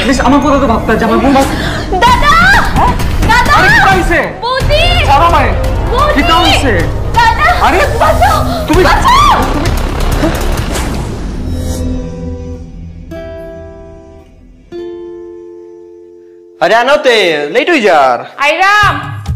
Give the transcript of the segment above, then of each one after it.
At least আমার কথা তো ভাবতে যে আমার বোন দাদা দাদা আরে কি হইছে বৌদি ছাড়ো আমায় কি হইছে দাদা আরে বাঁচাও তুমি বাঁচাও अरे आना ते लेट हुई यार आइराम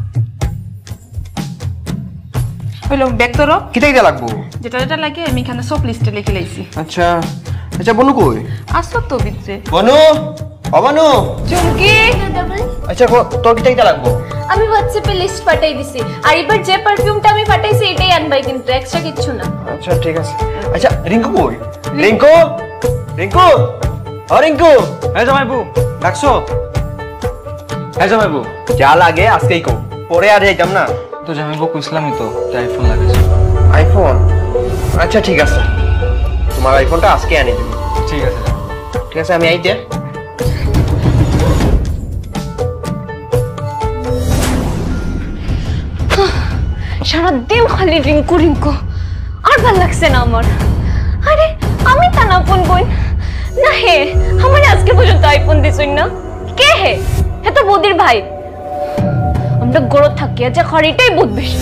হইলো ব্যাগ ধরো কিটা কিটা লাগবো যেটা যেটা লাগে আমি এখানে সব লিস্টে লিখে লাইছি আচ্ছা আচ্ছা বনু কই আসো তো ভিতরে বনু ও বনু চুমকি আচ্ছা তোর কিটা কিটা লাগবো আমি হোয়াটসঅ্যাপে লিস্ট পাঠাই দিছি আর এবার যে পারফিউমটা আমি পাঠাইছি এটাই আনবাই কিন্তু এক্সট্রা কিছু না আচ্ছা ঠিক আছে আচ্ছা রিঙ্কু কই রিঙ্কু রিঙ্কু ও রিঙ্কু এই জামাইবু ডাকছো এই জামাইবু যা লাগে আজকেই কো পরে আর যাইতাম না তো জামাইবু কইছিলামই তো আইফোন লাগে আইফোন আচ্ছা ঠিক আছে তোমার আইফোনটা আজকে আনি দিবি ঠিক আছে ঠিক আছে আমি আইতে সারাদিন খালি রিঙ্কু রিঙ্কু আর ভাল লাগছে না আমার আরে আমি তা না ফোন বোন না হে আমার আজকে পর্যন্ত আইফোন দিছই না কে হে হে তো বৌদির ভাই আমরা গড় থাকি যে খড়িটাই বহুত বেশি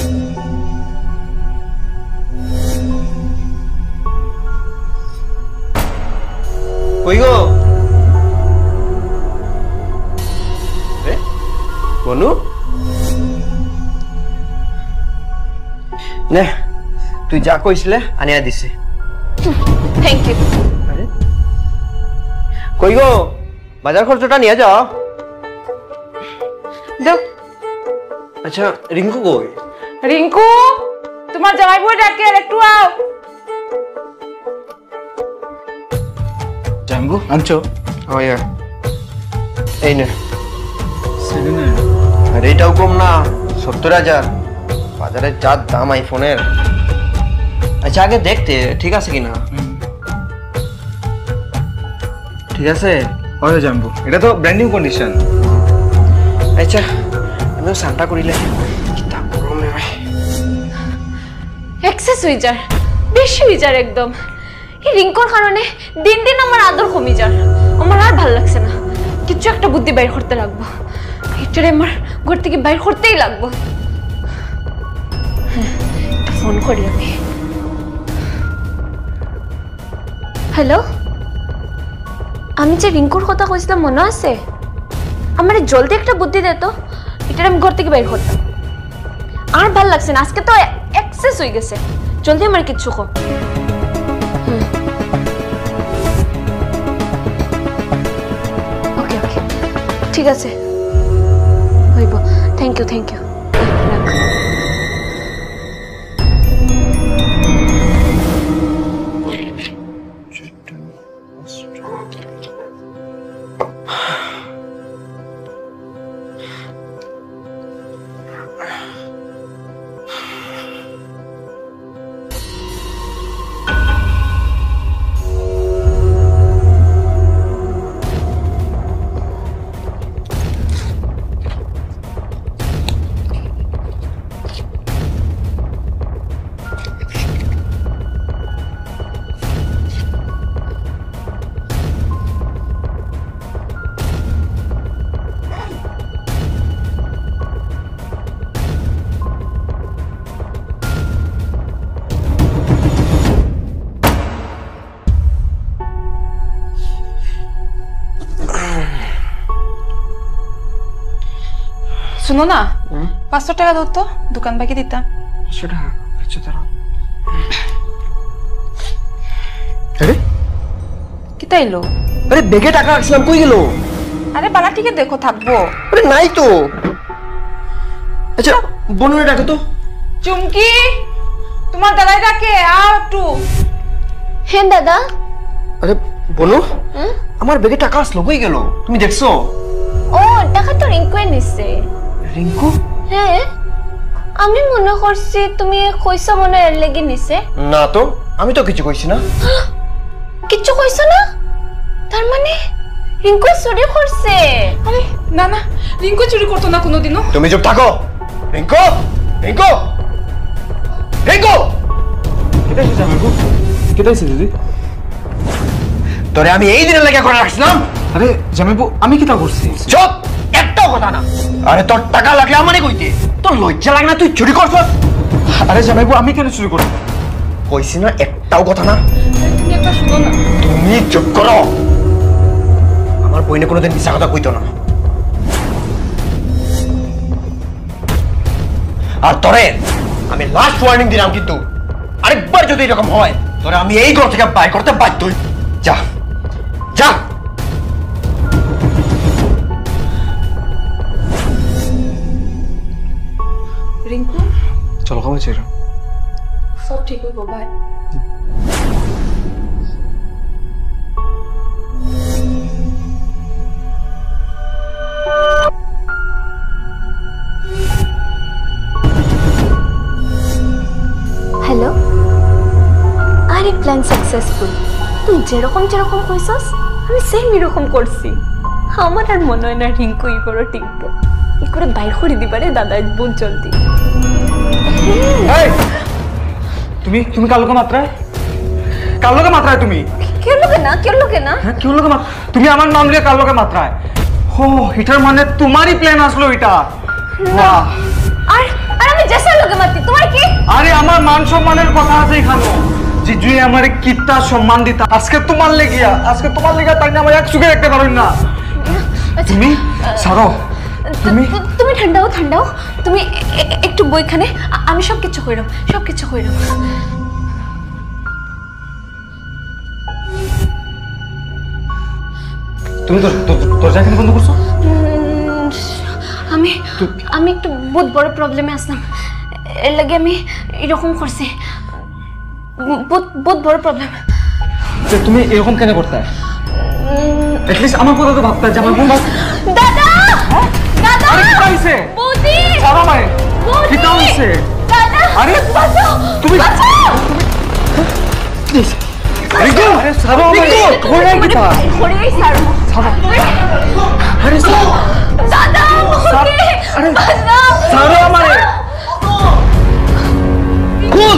কই গো রে বনু নে তুই যা কইছিলে আনিয়া দিছে থ্যাংক ইউ আরে কই গো বাজার খরচটা নিয়ে যাও দাও আচ্ছা রিঙ্কু কই রিঙ্কু তোমার জামাই বউ ডাকে একটু আও জামাইবু আনছো ও ইয়া এই নে সেদিনে আরে এটাও কম না ৭০,০০০ বাজারে যা দাম আইফোনের আচ্ছা আগে দেখতে ঠিক আছে কিনা ঠিক আছে ওরে জামাইবু এটা তো ব্র্যান্ড নিউ কন্ডিশন আচ্ছা আমিও সান্টা করিলে কিতা গরমে ভাই এক্সেস হয়ে যায় বেশি হয়ে যায় একদম এই রিঙ্কুর কারণে দিন দিন আমার আদর কমে যায় আমার আর ভাল লাগছে না কিছু একটা বুদ্ধি বাইর করতে লাগবো এটারে আমার ঘর থেকে বাইর করতেই লাগবো ফোন করি আমি হ্যালো আমি যে রিঙ্কুর কথা কইছিলাম মনে আছে আমার জলদি একটা বুদ্ধি দে তো এটারে আমি ঘর থেকে বাইর করতাম আর ভাল লাগছে না আজকে তো এক্সেস হয়ে গেছে জলদি আমার কিছু কো ওকে ওকে ঠিক আছে হইব থ্যাংক ইউ থ্যাংক ইউ শুনো না 500 টাকা দাও তো দোকান বাকি দিতাম সেটা আচ্ছা দাঁড়াও আরে কি তাইলো আরে বেগে টাকা রাখছিলাম কই গেল আরে বালা ঠিক দেখো থাকবো আরে নাই তো আচ্ছা বনুরে ডাকো তো চুমকি তোমার দাদাই ডাকে আও একটু হ্যাঁ দাদা আরে বনু আমার বেগে টাকা আসলো কই গেল তুমি দেখছো ও টাকা তো রিঙ্কু নিছে রিঙ্কু হ্যাঁ আমি মনে করছি তুমি কইছো মনে এর লাগি নিছে না তো আমি তো কিছু কইছি না কিচ্ছু কইছো না তার মানে রিঙ্কু চুরি করছে আরে না না রিঙ্কু চুরি করতো না কোনোদিনও তুমি চুপ থাকো রিঙ্কু রিঙ্কু রিঙ্কু কেটে এসেছে জামাইবু কেটে এসেছে দিদি তোরে আমি এই দিনের লেগে করে রাখছিলাম। আরে জামাইবু আমি কি তা করছি? চুপ, একটাও কথা না। আরে তোর টাকা লাগলে আমারে কইতে, তোর লজ্জা লাগে না তুই চুরি করছস? আরে জামাইবু আমি কেন চুরি করব? কইছি না একটাও কথা না। তুমি একটা শুনো না। তুমি চুপ করো। আমার বইনে কোনোদিন মিছা কথা কইতো না। আর তোরে আমি লাস্ট ওয়ার্নিং দিলাম, কিন্তু আরেকবার যদি এরকম হয় তোরে আমি এই ঘর থেকে বাইর করতে বাধ্য হই। যা যা। রিঙ্কু, চলো খাওয়া ছিল। সব ঠিক হইব ভাই। হ্যালো, আরে প্ল্যান সাকসেসফুল। তুই যেরকম যেরকম কইছস আমি সেম এরকম করছি। আমার আর মনে হয় না রিঙ্কু ই করে টিকবো। ই করে বাইর করে দিবারে দাদা বহুত জলদি। এই তুমি তুমি কার লোকে মাত্রায়? কার লোকে মাত্রায় তুমি? কেউ লোকে না, কেউ লোকে না। হ্যাঁ কেউ লোকে তুমি আমার নাম লিয়ে কার লোকে মাত্রায়? ও এটার মানে তোমারই প্ল্যান আসলো এটা? বাহ। আর আর আমি জেসার লোকে মারতি, তোমার কি? আরে আমার মান সম্মানের কথা আছে এখানে। যে জুই আমারে কিত্তা সম্মান দিতা, আজকে তোমার লেগিয়া তাই না আমার এক সুখে রাখতে পারুন না। তুমি ছাড়ো, তুমি তুমি ঠান্ডাও। তুমি একটু বইখানে, আমি সব কিছু কইরাম। তুমি দরজা কেন বন্ধ করছো? আমি একটু বহুত বড় প্রবলেমে আসলাম, এর লাগে আমি এরকম করছি। বহুত বড় প্রবলেম। তুমি এরকম কেন করতে? এটলিস্ট আমার কথা তো ভাবতে যে আমার বোন। দাদা, দাদা, আরে কি হইছে? বৌদি, ছাড়ো আমায়। কি হইছে? দাদা, আরে বাঁচাও, তুমি বাঁচাও। রিঙ্কু, আরে ছাড়ো আমায়। কই নাই কিতা? খড়িই ছাড়ো। ছাড়ো। আরে ছাড়ো। দাদা, বৌদি, আরে বাঁচাও। ছাড়ো আমায়। কুল।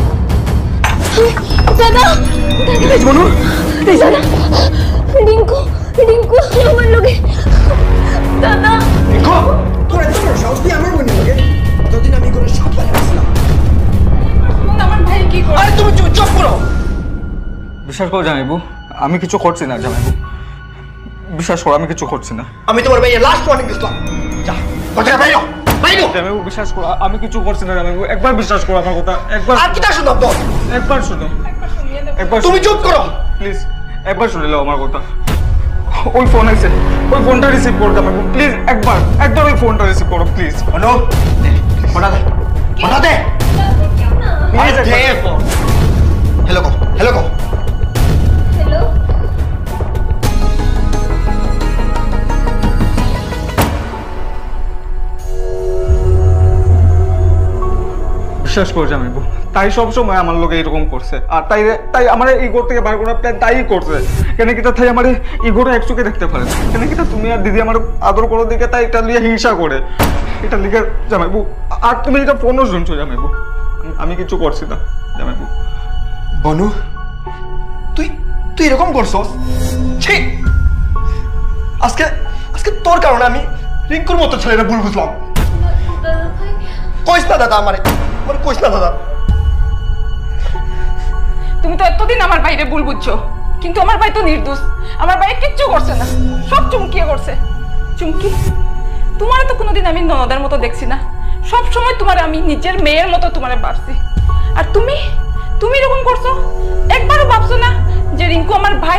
দাদা, এই বনু, দাদা, রিঙ্কু আমার লোকে। দাদা, রিঙ্কু, তোর এত বড় সাহস তুই আমার বইনের লগে? এতদিন আমি কোনো সাপ পাই না। আমার ভাই কি করে? আরে তুমি চুপ করো। বিশ্বাস করো জামাইবু, আমি কিছু করছি না জামাইবু। বিশ্বাস করো আমি কিছু করছি না। আমি তোমার ভাইয়ের লাস্ট ওয়ার্নিং দিলাম। যা, কথা বাইরো। জামাইবু বিশ্বাস করো আমি কিছু করছি না জামাইবু। একবার বিশ্বাস করো আমার কথা, একবার। আর কিটা শুনতাম তো? একবার শুনো, একবার তুমি চুপ করো। প্লিজ একবার শুনে নাও আমার কথা। ওই ফোন আছে, ওই ফোনটা রিসিভ করো জামাইবু প্লিজ। একবার ওই ফোনটা রিসিভ করো প্লিজ। অনু, ফোনটা দে। প্লিজ হ্যালো কো। হ্যালো। বিশ্বাস করো জামাইবু, তাই সবসময় আমার লোকে এরকম করছে। আর তাই আমার এই ঘর থেকে বাইর করার প্ল্যান তাই করছে। কেন কি তাই আমার এই ঘরে এক চোখে দেখতে পারে। কেন কি তুমি আর দিদি আমার আদর করো দিকে তাই এটা লিয়ে হিংসা করে। এটা লিখে জামাইবু। আর তুমি এটা ফোনও শুনছো জামাইবু। আমি কিছু করছি না জামাইবু। বনু, তুই এরকম করছস? ছি, আজকে তোর কারণে আমি রিঙ্কুর মতো ছেলেরা ভুল বুঝলাম। কইস না দাদা, আমার কইস না দাদা। তুমি তো এতদিন আমার ভাইরে ভুল বুঝছো, কিন্তু আমার ভাই তো নির্দোষ। আমার ভাই কিচ্ছু করছে না, সব চুমকিয়ে করছে। চুমকি, তোমার তো কোনোদিন আমি ননদের মতো দেখছি না। সব সময় তোমার আমি নিজের মেয়ের মতো তোমারে ভাবছি। আর তুমি এরকম করছো? একবারও ভাবছো না যে রিঙ্কু আমার ভাই?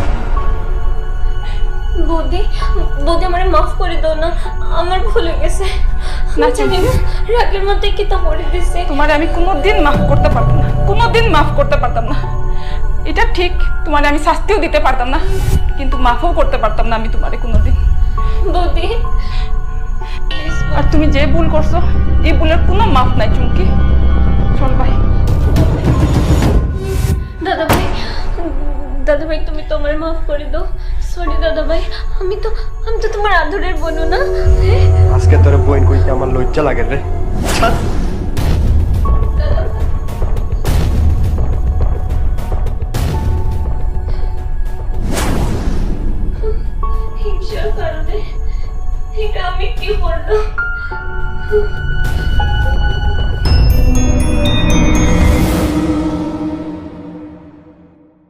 বৌদি আমারে মাফ করে দাও না, আমার ভুল হয়ে গেছে। না, রাগের মধ্যে কি তা করে দিছে। তোমারে আমি কোনোদিন মাফ করতে পারতাম না। এটা ঠিক, তোমারে আমি শাস্তিও দিতে পারতাম না, কিন্তু মাফও করতে পারতাম না আমি তোমারে কোনোদিন। বৌদি, আর তুমি যে ভুল করছো, এই ভুলের কোনো মাফ নাই চুমকি। চল ভাই। দাদা ভাই তুমি তো আমার মাফ করে দাও। সরি দাদা ভাই, আমি তো তোমার আদরের বোনও না। আজকে তোর বইন কইতে আমার লজ্জা লাগে রে। এটা আমি কি করলাম?